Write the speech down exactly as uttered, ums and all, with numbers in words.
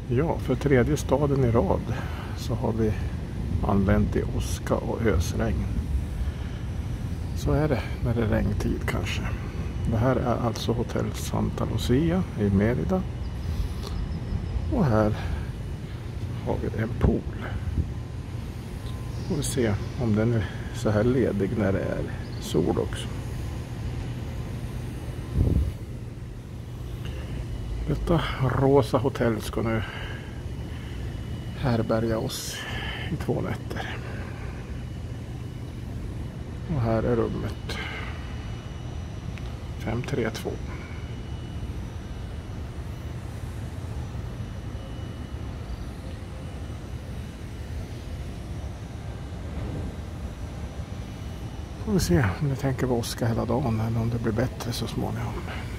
Ja, för tredje staden i rad så har vi anlänt i åska och ösregn. Så är det när det är regntid kanske. Det här är alltså hotell Santa Lucia i Mérida. Och här har vi en pool. Får vi se om den är så här ledig när det är sol också. Detta rosa hotell ska nu härbärga oss i två nätter. Och här är rummet fem tre två. Får vi se om det tänker vara åska hela dagen eller om det blir bättre så småningom.